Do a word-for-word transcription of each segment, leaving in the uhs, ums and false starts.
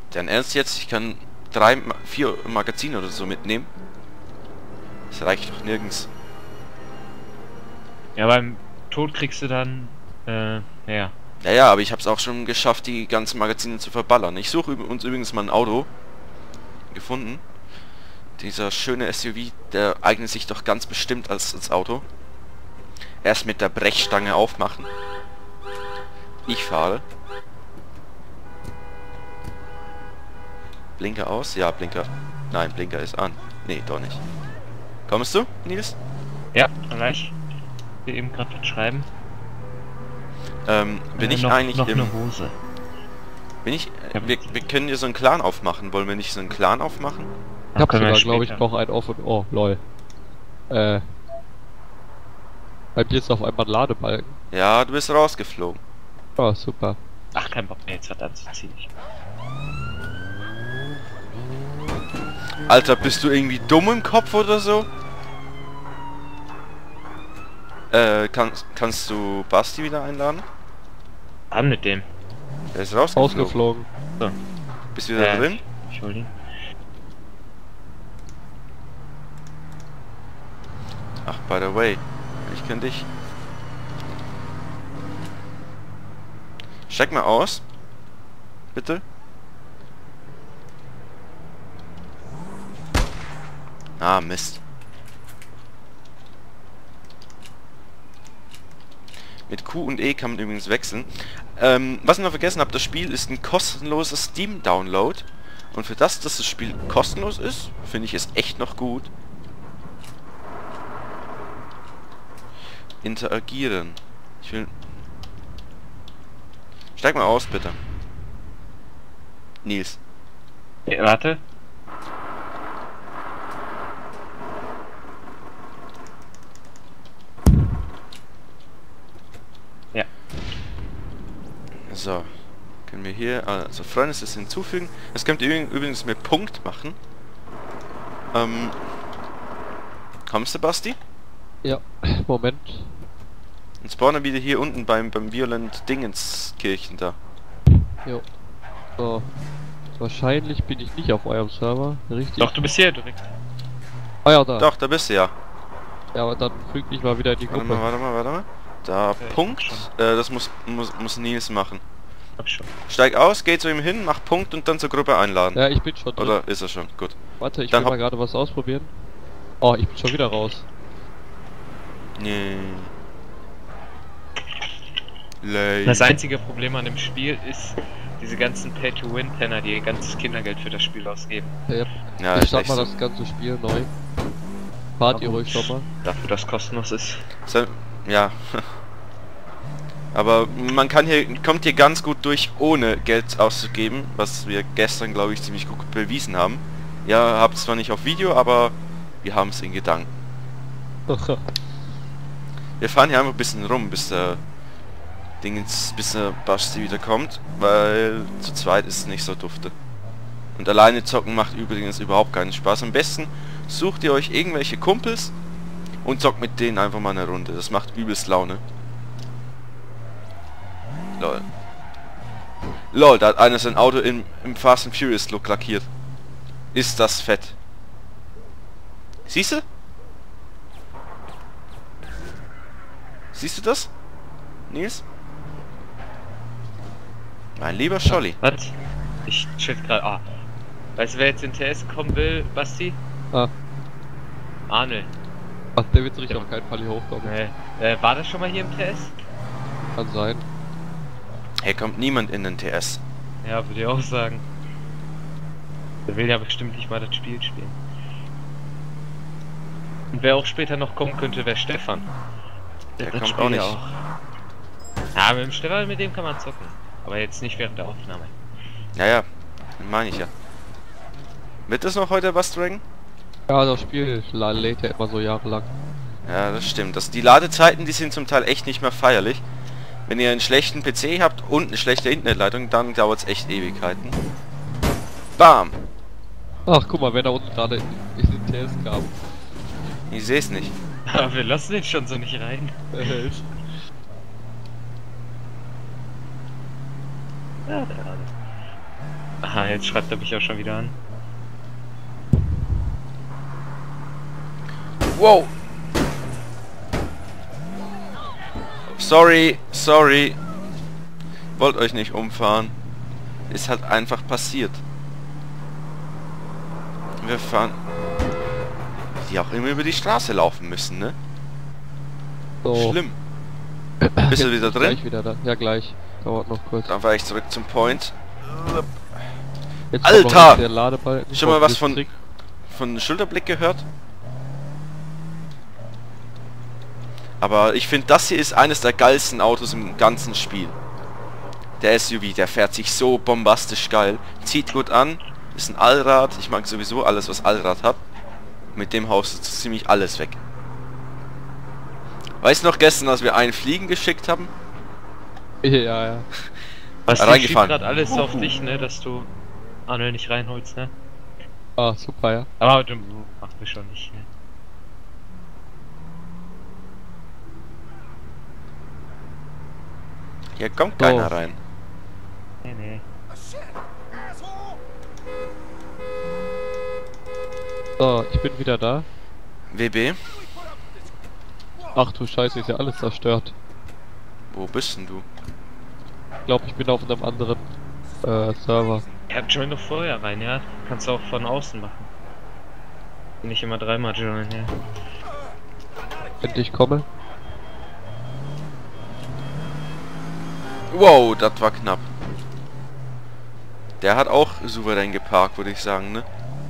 Dein Ernst jetzt? Ich kann drei, vier Magazine oder so mitnehmen. Das reicht doch nirgends. Ja, beim Tod kriegst du dann, äh, ja. Ja, ja, aber ich habe es auch schon geschafft, die ganzen Magazine zu verballern. Ich suche uns übrigens mal ein Auto gefunden. Dieser schöne S U V, der eignet sich doch ganz bestimmt als, als Auto. Erst mit der Brechstange aufmachen. Ich fahre. Blinker aus? Ja, Blinker. Nein, Blinker ist an. Nee, doch nicht. Kommst du, Nils? Ja, gleich. Wir eben gerade was schreiben. Ähm, bin äh, ich noch, eigentlich noch im... eine Hose. Bin ich... Äh, wir, wir können hier so einen Clan aufmachen. Wollen wir nicht so einen Clan aufmachen? Ich hab sogar, wir glaube ich, später. noch einen offen. Oh, lol. Äh. Bei mir ist auf einmal ein Ladebalken. Ja, du bist rausgeflogen. Oh, super. Ach, kein Bock mehr, jetzt was anzuziehen. Alter, bist du irgendwie dumm im Kopf oder so? Äh, kannst, kannst du Basti wieder einladen? An mit dem. Er ist rausgeflogen. Ausgeflogen. So. Bist du wieder Äh, drin? Ich hol ihn. Ach, by the way. Ich kenn dich. Steig mal aus. Bitte. Ah, Mist. Mit Q und E kann man übrigens wechseln. Ähm, was ich noch vergessen habe, das Spiel ist ein kostenloser Steam-Download. Und für das, dass das Spiel kostenlos ist, finde ich es echt noch gut. Interagieren. Ich will... Steig mal aus, bitte. Nils. Ja, warte. Ja. So. Können wir hier... Also Freundesliste hinzufügen. Das könnt ihr übrigens mit Punkt machen. Ähm... Kommst du, Basti? Ja, Moment. Und spawnen wieder hier unten beim, beim Violent Dingenskirchen da. Jo. So. Wahrscheinlich bin ich nicht auf eurem Server. Richtig. Doch, du bist hier direkt. Ah ja, da. Doch, da bist du ja. Ja, aber dann füg mich mal wieder in die Warte Gruppe. mal, warte mal, warte mal. Da, Okay, Punkt. schon. Äh, das muss, muss, muss Nils machen. Hab schon. Steig aus, geh zu ihm hin, mach Punkt und dann zur Gruppe einladen. Ja, ich bin schon drin. Oder ist er schon? Gut. Warte, ich Dann will mal hopp- gerade was ausprobieren. Oh, ich bin schon wieder raus. Nee. Lame. Das einzige Problem an dem Spiel ist diese ganzen Pay-to-Win-Penner, die ihr ganzes Kindergeld für das Spiel ausgeben. Ja, Ja, ich ist start echt mal so. das ganze Spiel neu. Fahrt ihr Warum? ruhig schon mal. Dafür, dass kostenlos ist. So, ja. Aber man kann hier, kommt hier ganz gut durch, ohne Geld auszugeben, was wir gestern, glaube ich, ziemlich gut bewiesen haben. Ja, habt zwar nicht auf Video, aber wir haben es in Gedanken. Wir fahren hier einfach ein bisschen rum, bis der Dingens, bis der Basti wieder kommt, weil zu zweit ist es nicht so dufte. Und alleine zocken macht übrigens überhaupt keinen Spaß. Am besten sucht ihr euch irgendwelche Kumpels und zockt mit denen einfach mal eine Runde. Das macht übelst Laune. Lol. Lol, da hat einer sein Auto im, im Fast and Furious Look lackiert. Ist das fett. Siehst du? Siehst du das? Nils? Mein lieber Scholli. Was? Ich chill gerade. Ah. Weißt du, wer jetzt in T S kommen will, Basti? Ah. Arne. Ach, der wird sich auf keinen Fall hier hochkommen. Nee. Äh, war das schon mal hier im T S? Kann sein. Hier kommt niemand in den T S. Ja, würde ich auch sagen. Der will ja bestimmt nicht mal das Spiel spielen. Und wer auch später noch kommen könnte, wäre Stefan. Der das kommt Spiel auch nicht. ja auch. Ja, mit dem Stefan, mit dem kann man zocken. Aber jetzt nicht während der Aufnahme. Naja, meine ich ja. Wird das noch heute was, Dragon? Ja, das Spiel la- lädt ja immer so jahrelang. Ja, das stimmt. Das, die Ladezeiten, die sind zum Teil echt nicht mehr feierlich. Wenn ihr einen schlechten P C habt und eine schlechte Internetleitung, dann dauert es echt Ewigkeiten. Bam! Ach, guck mal, wer da unten gerade in, in den T S kam. Ich sehe es nicht. Aber wir lassen den schon so nicht rein. Ja, der Arne. Aha, Ah, jetzt schreibt er mich auch schon wieder an. Wow! Sorry, sorry. Wollt euch nicht umfahren. Ist halt einfach passiert. Wir fahren... Die auch immer über die Straße laufen müssen, ne? So. Schlimm. Bist du wieder drin? Gleich wieder da. Ja, gleich. Dauert noch kurz. Dann fahre ich zurück zum Point. Jetzt Alter! kommt noch der Ladebalken. Schon mal was von, Trick. von Schulterblick gehört? Aber ich finde, das hier ist eines der geilsten Autos im ganzen Spiel. Der S U V, der fährt sich so bombastisch geil. Zieht gut an. Ist ein Allrad. Ich mag sowieso alles, was Allrad hat. Mit dem Haus ist ziemlich alles weg. Weißt du noch gestern, als wir einen Fliegen geschickt haben? Ja, ja. Was Reingefahren. gerade alles auf dich, ne, dass du Arnold nicht reinholst, ne? Ah, super, ja. Aber du machst wir schon nicht, ne? Hier kommt So. keiner rein. Nee, nee. So, ich bin wieder da. W B, Ach du Scheiße, ist ja alles zerstört. wo bist denn du? Ich glaube, ich bin auf einem anderen äh, Server. Ja, join doch vorher rein, ja? Kannst du auch von außen machen. Nicht immer dreimal joinen, ja. Wenn ich komme. Wow, das war knapp. Der hat auch souverän geparkt, würde ich sagen, ne?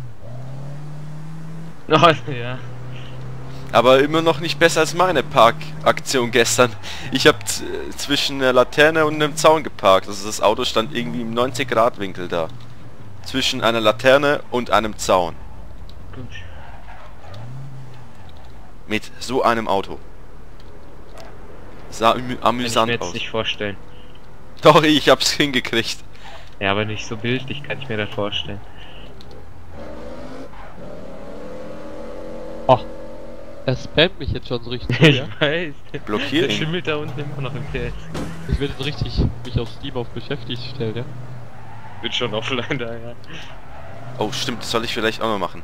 Oh, ja. Aber immer noch nicht besser als meine Parkaktion gestern. Ich habe zwischen der Laterne und einem Zaun geparkt. Also das Auto stand irgendwie im neunzig Grad Winkel da. Zwischen einer Laterne und einem Zaun. Gut. Mit so einem Auto. Sah amü Kann ich mir amüsant jetzt aus. nicht vorstellen. Doch, ich hab's hingekriegt. Ja, aber nicht so bildlich kann ich mir das vorstellen. Ach, er spammt mich jetzt schon so richtig. Ich Ja? weiß. Blockier Der ihn. schimmelt da unten immer noch im P S. Ich werde jetzt richtig mich auf Steam auf beschäftigt stellen, ja? Wird schon offline da, ja. Oh, stimmt, das soll ich vielleicht auch noch machen.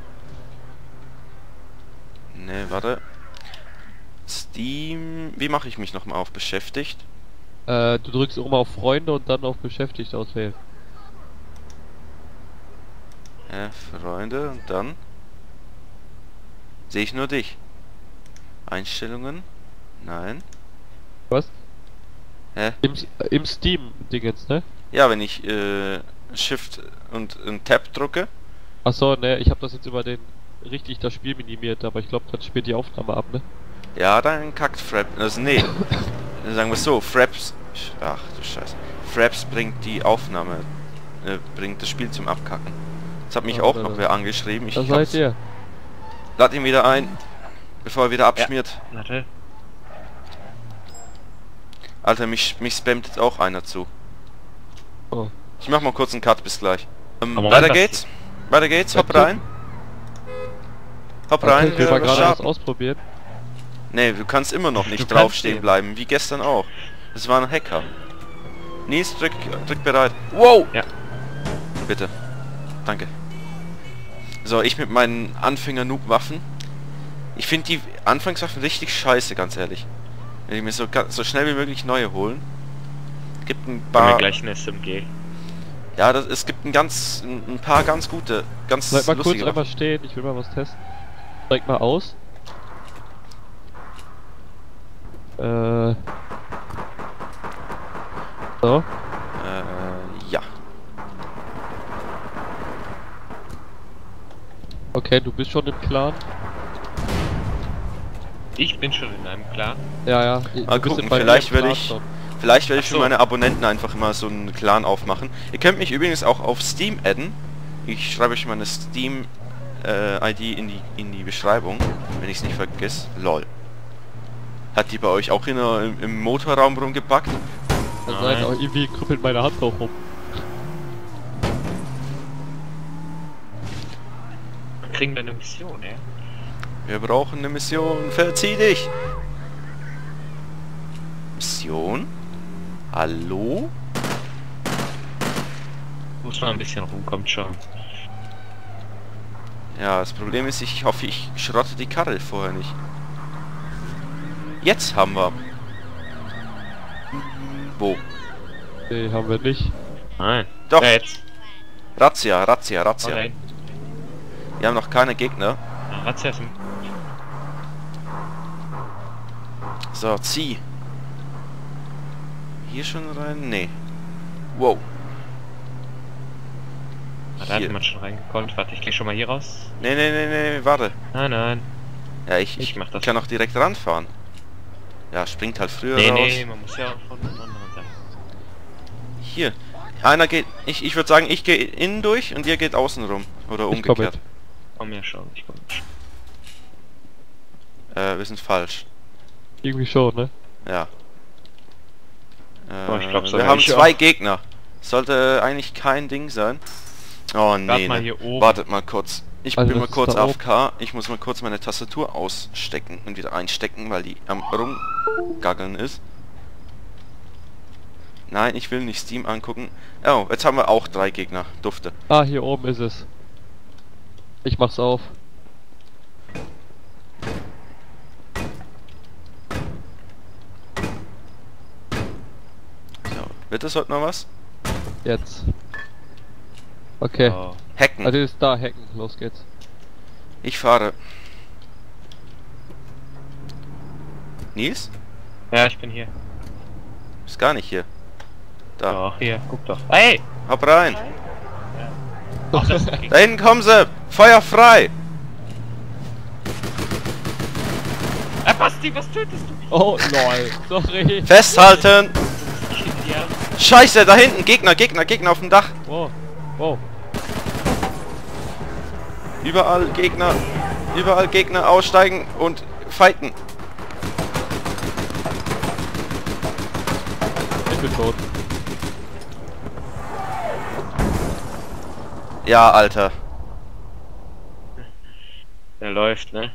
Ne, warte. Steam... Wie mache ich mich nochmal auf beschäftigt? Äh, du drückst oben auf Freunde und dann auf beschäftigt auswählen. Ja, Freunde, und dann... Sehe ich nur dich. Einstellungen? Nein. Was? Hä? Im, äh, im Steam-Dingens, ne? Ja, wenn ich äh, Shift und, und Tab drücke. Achso, ne, ich habe das jetzt über den richtig das Spiel minimiert, aber ich glaube, dann spielt die Aufnahme ab, ne? Ja, dann kackt Fraps. Also nee. Sagen wir es so, Fraps... Ach du Scheiße. Fraps bringt die Aufnahme... Äh, bringt das Spiel zum Abkacken. Das hat mich Ja, auch da- noch wer angeschrieben. Ich Da hab's- seid ihr. Lad ihn wieder ein, bevor er wieder abschmiert. Warte. Alter, mich, mich spammt jetzt auch einer zu. Oh. Ich mach mal kurz einen Cut, bis gleich. Ähm, Aber weiter was- geht's. Weiter geht's, hopp Okay. rein. Hopp Okay, rein, ich will wir mal gerade was starten. ausprobieren. Nee, du kannst immer noch nicht Du draufstehen kannst bleiben, wie gestern auch. Das war ein Hacker. Nils, drück, drück bereit. Wow! Ja. Bitte. Danke. So, ich mit meinen Anfänger-Noob-Waffen. Ich finde die Anfangswaffen richtig scheiße, ganz ehrlich. Wenn ich mir so, ga- so schnell wie möglich neue holen. Gibt ein Bei mir paar... gleich ein S M G. Ja, das, es gibt ein ganz... ein, ein paar ganz gute, ganz Bleib mal kurz lustige einmal Waffen. stehen, ich will mal was testen. Steig mal aus. Äh. So. Äh, ja. Okay, du bist schon im Clan. Ich bin schon in einem Clan. Ja, ja. Mal du bist gucken, in- bei vielleicht mir im werde Clan ich... schon. Vielleicht werde ich Ach für so. meine Abonnenten einfach immer so einen Clan aufmachen. Ihr könnt mich übrigens auch auf Steam adden. Ich schreibe euch meine Steam äh, I D in die in die Beschreibung, wenn ich es nicht vergesse. Lol. Hat die bei euch auch in der, im, im Motorraum rumgepackt? Kann Nein. sein, aber irgendwie krüppelt meine Hand auch rum. Wir kriegen wir eine Mission, ja? Wir brauchen eine Mission. Verzieh dich! Mission? Hallo? Muss mal ein bisschen rum, kommt schon. Ja, das Problem ist, ich hoffe, ich schrotte die Karre vorher nicht. Jetzt haben wir. Wo? Nee, haben wir nicht. Nein. Doch. Ja, jetzt. Razzia, Razzia, Oh, Razzia. nein. Wir haben noch keine Gegner. Ja, Razzia ist ein... So, zieh. Hier schon rein? Nee. Wow. Ah, da hat Hier. jemand schon reingekommen. Warte, ich geh schon mal hier raus. Nee, nee, nee, nee, warte. Nein, nein. Ja, ich, Ich ich mach das. kann auch direkt ranfahren. Ja, springt halt früher Nee, raus. nee, man muss ja auch von den anderen Seite. Hier. Einer geht... Ich, ich würde sagen, ich gehe innen durch und ihr geht außen rum. Oder Ich komm umgekehrt. Komm ja schon, ich komm schon. Äh, wir sind falsch. Irgendwie schon, ne? Ja. Äh, Oh, ich glaub, wir sogar haben ich zwei auch. Gegner. Sollte eigentlich kein Ding sein. Oh nee, Warte mal ne. hier oben. Wartet mal kurz. Ich Also bin das mal ist kurz da A F K. Ich muss mal kurz meine Tastatur ausstecken und wieder einstecken, weil die am rumgaggeln ist. Nein, ich will nicht Steam angucken. Oh, jetzt haben wir auch drei Gegner. Dufte. Ah, hier oben ist es. Ich mach's auf. So, wird das heute noch was? Jetzt. Okay. Oh. Hacken. Also ist da hacken. Los geht's. Ich fahre. Nils? Ja, ich bin hier. Ist gar nicht hier. Da. Doch, hier, guck doch. Hey! Hopp rein. Ach, das ist ein Da hinten kommen sie. Feuer frei. Ah, Basti, was tötest du mich? Oh, lol. Sorry. Festhalten. Ich in die Arme. Scheiße, da hinten. Gegner, Gegner, Gegner auf dem Dach. Wow. Wow. Überall Gegner. Überall Gegner aussteigen und fighten. Ich bin tot. Ja, Alter. Der läuft, ne?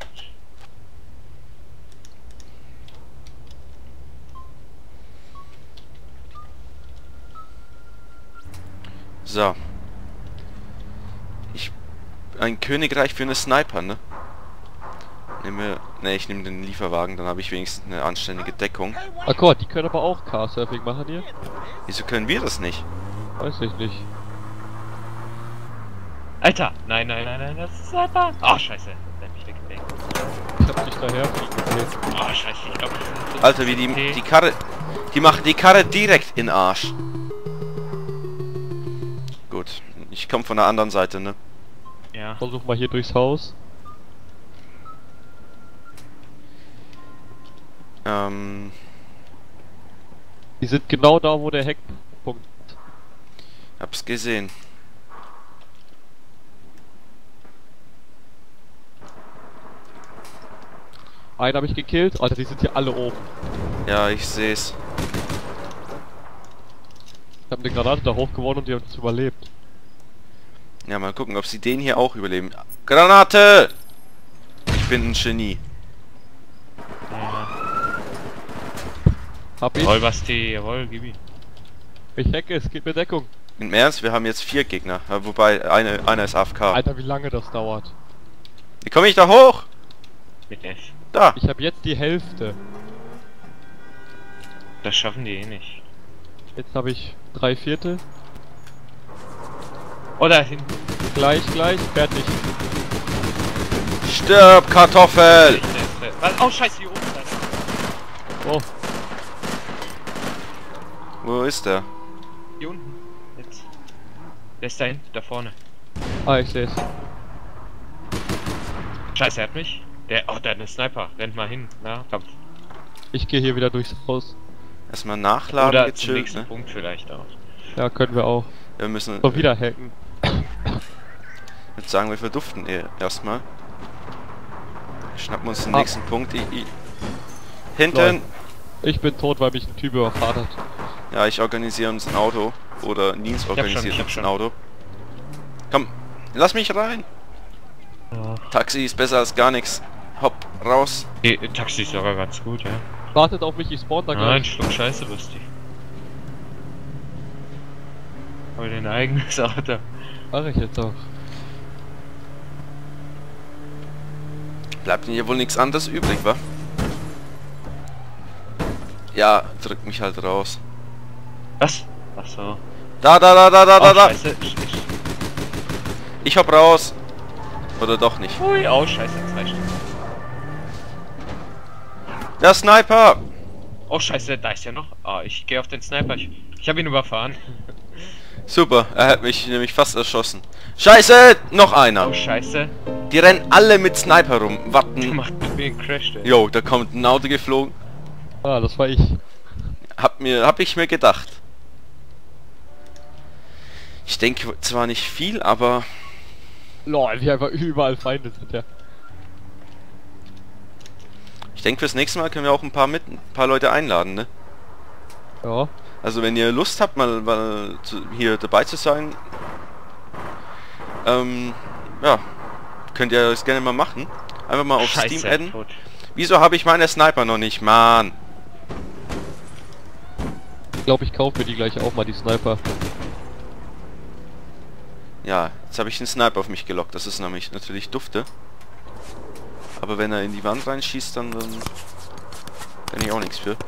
So. Ich... Ein Königreich für eine Sniper, ne? Nehme... Ne, ich nehme den Lieferwagen, dann habe ich wenigstens eine anständige Deckung. Ah, guck mal, die können aber auch Car-Surfing machen hier. Wieso können wir das nicht? Weiß ich nicht. Alter! Nein, nein, nein, nein, das ist Alter! Oh, scheiße. Der hat mich weggedeckt. Ich hab dich daher fliegen gesehen. Oh, scheiße, ich glaube... Alter, wie die, die Karre... Die machen die Karre direkt in den Arsch. Gut. Ich komme von der anderen Seite, ne? Ja. Versuch mal hier durchs Haus. Ähm... Die sind genau da, wo der Heckpunkt. Hab's gesehen. Einen habe ich gekillt. Alter, die sind hier alle oben. Ja, ich seh's. Ich habe eine Granate da hochgeworfen und die haben es überlebt. Ja, mal gucken, ob sie den hier auch überleben. Granate! Ich bin ein Genie. Ja. Hab ich. Jawohl, Basti, jawohl, gib ihm. Ich hacke, es gibt mir Deckung. Im Ernst, wir haben jetzt vier Gegner. Ja, wobei, eine, einer ist A F K. Alter, wie lange das dauert. Wie komme ich da hoch? Mit F. Da! Ich habe jetzt die Hälfte. Das schaffen die eh nicht. Jetzt habe ich drei Viertel. Oh, da hinten. Gleich, gleich, fertig. Stirb, Kartoffel! Was? Oh, scheiße, hier oben. Da. Oh, Wo ist der? Hier unten. Jetzt. Der ist da hinten, da vorne. ah, ich seh's. Scheiße, er hat mich. Der, oh, der hat einen Sniper. Rennt mal hin. Na, Kampf. Ich gehe hier wieder durchs Haus. Erstmal nachladen, Oder zum gechillt, nächsten ne? Punkt vielleicht auch. Ja, können wir auch. Wir müssen... So, wieder hacken. Ich würde sagen, wir verduften eh erstmal. Schnappen uns den Ah. nächsten Punkt. I, I. Hinten! Lol. Ich bin tot, weil mich ein Typ überfahrt hat. Ja, ich organisiere uns ein Auto. Oder Nils schon, organisiert ich hab uns ein schon. Auto. Komm, lass mich rein! Ja. Taxi ist besser als gar nichts. Hopp, raus. Die Taxi ist sogar ganz gut, ja. Wartet auf mich, ich spawn da Nein, gleich. Schluck Scheiße, Basti. Hol dir ein eigenes Auto. Mach ich jetzt auch. Bleibt denn hier wohl nichts anderes übrig, wa? Ja, drück mich halt raus. Was? Ach so. Da, da, da, da, da, Oh, da, da. scheiße. Ich, ich, Ich hopp raus. Oder doch nicht. ui, oh, scheiße, zwei Stück. Der Sniper! Oh, scheiße, da ist ja noch. Ah, ich gehe auf den Sniper. Ich, ich habe ihn überfahren. Super, er hat mich nämlich fast erschossen. Scheiße! Noch einer! Oh, scheiße. Die rennen alle mit Sniper rum. Der Warten. macht mit mir einen Crash, ey. Jo, da kommt ein Auto geflogen. Ah, das war ich. Hab mir, hab ich mir gedacht. Ich denke zwar nicht viel, aber Lol, wie einfach überall Feinde sind, ja. ich denke fürs nächste Mal können wir auch ein paar mit, ein paar Leute einladen, ne? Ja. Also wenn ihr Lust habt, mal, mal zu, hier dabei zu sein, ähm, ja, könnt ihr das gerne mal machen. Einfach mal auf Scheiße, Steam adden. tot. Wieso habe ich meine Sniper noch nicht, Mann? Ich glaube, ich kaufe mir die gleich auch mal, die Sniper. Ja, jetzt habe ich den Sniper auf mich gelockt. Das ist nämlich natürlich dufte. Aber wenn er in die Wand reinschießt, dann, dann kann ich auch nichts für.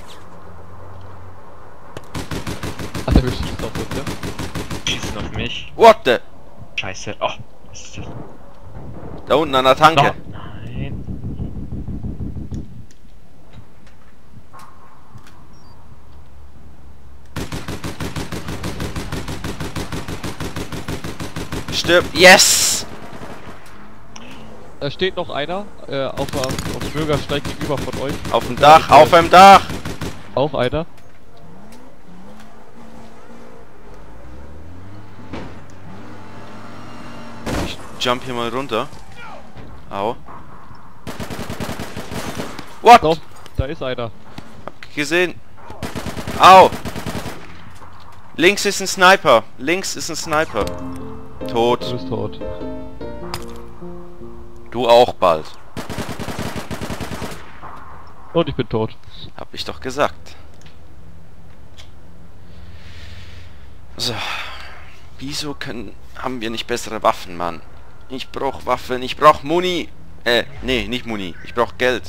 Ach, der beschießt auf uns, ja? Schießen auf mich. What the? Scheiße. Oh, was ist das? Da unten an der Tanke. Oh, nein. Stirb. Yes! Da steht noch einer, äh, auf, der- auf dem Bürgersteig gegenüber von euch. Auf dem Dach, auf dem Dach! Auch einer. Ich jump hier mal runter. Au. What? Doch, da ist einer. Gesehen. Au! Links ist ein Sniper. Links ist ein Sniper. Du Tot. bist tot. Du auch bald. Und ich bin tot. Hab ich doch gesagt. So. Wieso können... haben wir nicht bessere Waffen, Mann? Ich brauch Waffen, ich brauch Muni. Äh, nee, nicht Muni. Ich brauch Geld.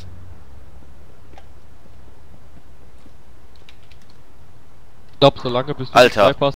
Ich glaube, solange bis du Alter. Sniper